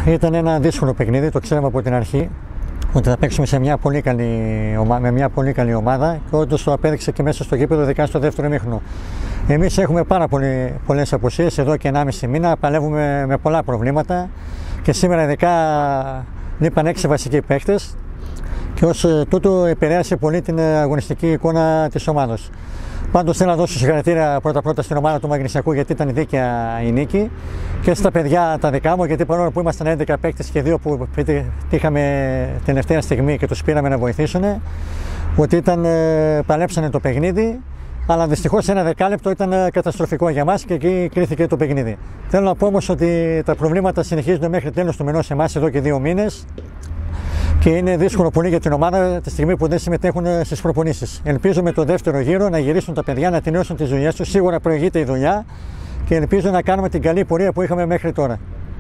Ήταν ένα δύσκολο παιχνίδι, το ξέραμε από την αρχή ότι θα παίξουμε με μια πολύ καλή ομάδα και όντως το απέδειξε και μέσα στο γήπεδο, ειδικά στο δεύτερο ημίχρονο. Εμείς έχουμε πάρα πολλές απουσίες εδώ και 1,5 μήνα, παλεύουμε με πολλά προβλήματα και σήμερα ειδικά λείπαν 6 βασικοί παίκτες και ως τούτο επηρέασε πολύ την αγωνιστική εικόνα της ομάδας. Πάντως θέλω να δώσω συγχαρητήρια πρώτα στην ομάδα του Μαγνησιακού γιατί ήταν δίκαια η νίκη και στα παιδιά τα δικά μου, γιατί παρόλο που ήμασταν 11 παίκτες και 2 που είχαμε τελευταία στιγμή και τους πήραμε να βοηθήσουν, ότι παλέψανε το παιχνίδι, αλλά δυστυχώς ένα δεκάλεπτο ήταν καταστροφικό για μας και εκεί κρίθηκε το παιχνίδι. Θέλω να πω όμως ότι τα προβλήματα συνεχίζονται μέχρι τέλος του μηνός εμάς εδώ και 2 μήνες. Και είναι δύσκολο πολύ για την ομάδα τη στιγμή που δεν συμμετέχουν στις προπονήσεις. Ελπίζω με το δεύτερο γύρο να γυρίσουν τα παιδιά, να τελειώσουν τις δουλειές τους. Σίγουρα προηγείται η δουλειά και ελπίζω να κάνουμε την καλή πορεία που είχαμε μέχρι τώρα.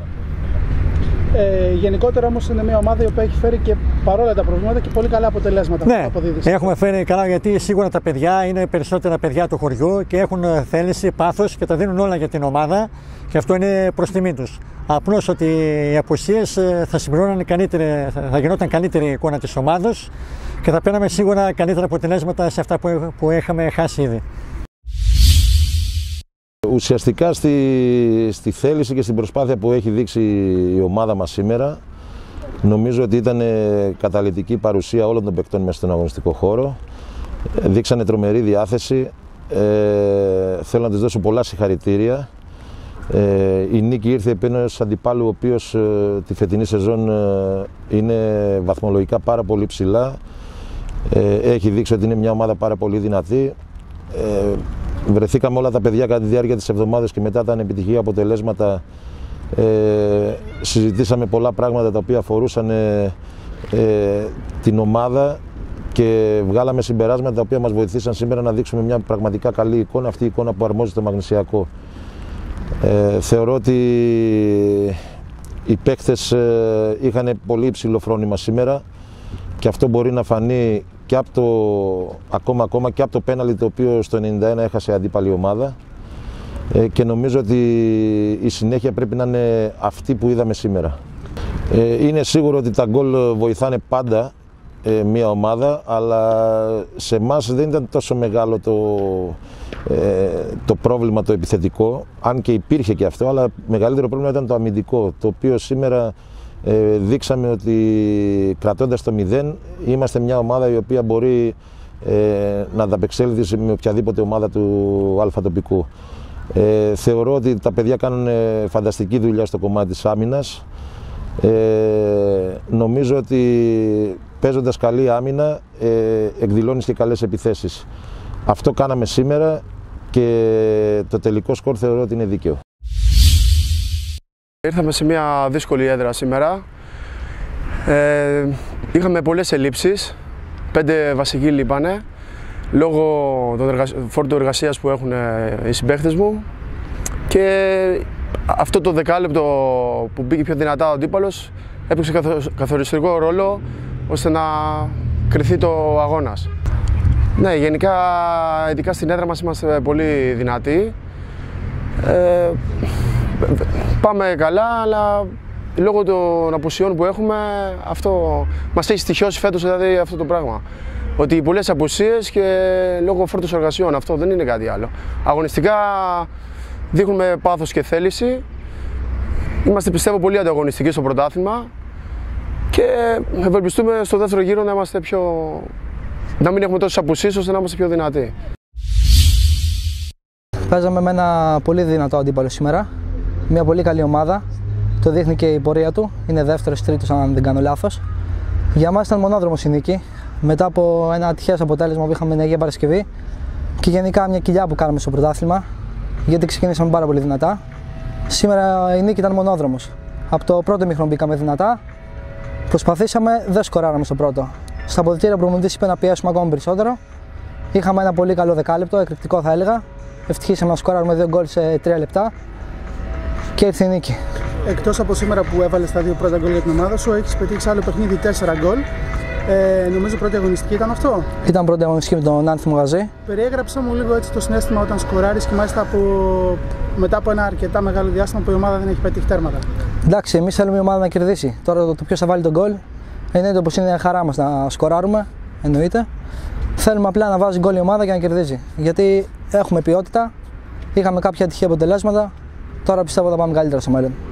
Γενικότερα όμως είναι μια ομάδα η οποία έχει φέρει και παρόλα τα προβλήματα και πολύ καλά αποτελέσματα. Ναι, έχουμε φέρει καλά γιατί σίγουρα τα παιδιά είναι περισσότερα παιδιά του χωριού και έχουν θέληση, πάθος και τα δίνουν όλα για την ομάδα και αυτό είναι προς τιμή τους. Απλώς ότι οι απουσίες θα γινόταν καλύτερη εικόνα της ομάδας και θα παίρναμε σίγουρα καλύτερα αποτελέσματα σε αυτά που είχαμε χάσει ήδη. Ουσιαστικά στη θέληση και στην προσπάθεια που έχει δείξει η ομάδα μας σήμερα, νομίζω ότι ήταν καταλυτική παρουσία όλων των παικτών μέσα στον αγωνιστικό χώρο. Δείξανε τρομερή διάθεση. Θέλω να τους δώσω πολλά συγχαρητήρια. Η νίκη ήρθε επί ενός αντιπάλου ο οποίος τη φετινή σεζόν είναι βαθμολογικά πάρα πολύ ψηλά. Έχει δείξει ότι είναι μια ομάδα πάρα πολύ δυνατή. Βρεθήκαμε όλα τα παιδιά κατά τη διάρκεια της εβδομάδας και μετά τα ανεπιτυχή αποτελέσματα συζητήσαμε πολλά πράγματα τα οποία αφορούσαν την ομάδα και βγάλαμε συμπεράσματα τα οποία μας βοηθήσαν σήμερα να δείξουμε μια πραγματικά καλή εικόνα, αυτή η εικόνα που αρμόζει το Μαγνησιακό. Θεωρώ ότι οι παίκτες είχαν πολύ υψηλό φρόνημα σήμερα και αυτό μπορεί να φανεί και ακόμα και από το πέναλτι το οποίο στο 91 έχασε αντίπαλη ομάδα και νομίζω ότι η συνέχεια πρέπει να είναι αυτή που είδαμε σήμερα. Είναι σίγουρο ότι τα γκολ βοηθάνε πάντα μια ομάδα, αλλά σε εμάς δεν ήταν τόσο μεγάλο το πρόβλημα το επιθετικό, αν και υπήρχε και αυτό, αλλά μεγαλύτερο πρόβλημα ήταν το αμυντικό, το οποίο σήμερα δείξαμε ότι κρατώντας το 0 είμαστε μια ομάδα η οποία μπορεί να ανταπεξέλθει με οποιαδήποτε ομάδα του αλφατοπικού. Θεωρώ ότι τα παιδιά κάνουν φανταστική δουλειά στο κομμάτι της άμυνας. Νομίζω ότι παίζοντας καλή άμυνα εκδηλώνεις και καλές επιθέσεις. Αυτό κάναμε σήμερα και το τελικό σκορ θεωρώ ότι είναι δίκαιο. Ήρθαμε σε μια δύσκολη έδρα σήμερα. Είχαμε πολλές ελλείψεις, 5 βασικοί λείπανε λόγω των φόρτου εργασίας που έχουν οι συμπαίχτες μου και αυτό το δεκάλεπτο που μπήκε πιο δυνατά ο αντίπαλος έπαιξε καθοριστικό ρόλο ώστε να κριθεί το αγώνας. Ναι, γενικά, ειδικά στην έδρα μας είμαστε πολύ δυνατοί. Πάμε καλά, αλλά λόγω των απουσιών που έχουμε, αυτό μας έχει στοιχειώσει φέτος δηλαδή αυτό το πράγμα. Ότι πολλές απουσίες και λόγω φόρτους εργασιών, αυτό δεν είναι κάτι άλλο. Αγωνιστικά δείχνουμε πάθος και θέληση. Είμαστε πιστεύω πολύ ανταγωνιστικοί στο πρωτάθλημα και ευελπιστούμε στο δεύτερο γύρο να μην έχουμε τόσες απουσίες ώστε να είμαστε πιο δυνατοί. Παίζαμε με ένα πολύ δυνατό αντίπαλο σήμερα. Μια πολύ καλή ομάδα. Το δείχνει και η πορεία του. Είναι δεύτερος, τρίτος, αν δεν κάνω λάθος. Για μας ήταν μονόδρομος η νίκη. Μετά από ένα ατυχές αποτέλεσμα που είχαμε την Αγία Παρασκευή και γενικά μια κοιλιά που κάναμε στο πρωτάθλημα, γιατί ξεκινήσαμε πάρα πολύ δυνατά. Σήμερα η νίκη ήταν μονόδρομος. Από το πρώτο ημίχρονο μπήκαμε δυνατά. Προσπαθήσαμε, δεν σκοράραμε στο πρώτο. Στα αποδυτήρια ο προπονητής είπε να πιέσουμε ακόμα περισσότερο. Είχαμε ένα πολύ καλό δεκάλεπτο, εκρηκτικό θα έλεγα. Ευτυχήσαμε να σκοράρουμε 2 γκολ σε 3 λεπτά και ήρθε η νίκη. Εκτός από σήμερα που έβαλες τα 2 πρώτα γκολ για την ομάδα σου, έχεις πετύχει σε άλλο παιχνίδι 4 γκολ. Νομίζω πρώτη αγωνιστική ήταν αυτό. Ήταν πρώτη αγωνιστική με τον Άνθιμο Γαζή. Περιέγραψε μου λίγο έτσι το συναίσθημα όταν σκοράρεις και μάλιστα μετά από ένα αρκετά μεγάλο διάστημα που η ομάδα δεν έχει πετύχει τέρματα. Εντάξει, εμείς θέλουμε η ομάδα να κερδίσει. Τώρα το ποιος θα βάλει τον γκολ, εννοείται πως είναι χαρά μας να σκοράρουμε, εννοείται. Θέλουμε απλά να βάζει γκολ η ομάδα και να κερδίζει. Γιατί έχουμε ποιότητα, είχαμε κάποια ατυχή αποτελέσματα, τώρα πιστεύω θα πάμε καλύτερα στο μέλλον.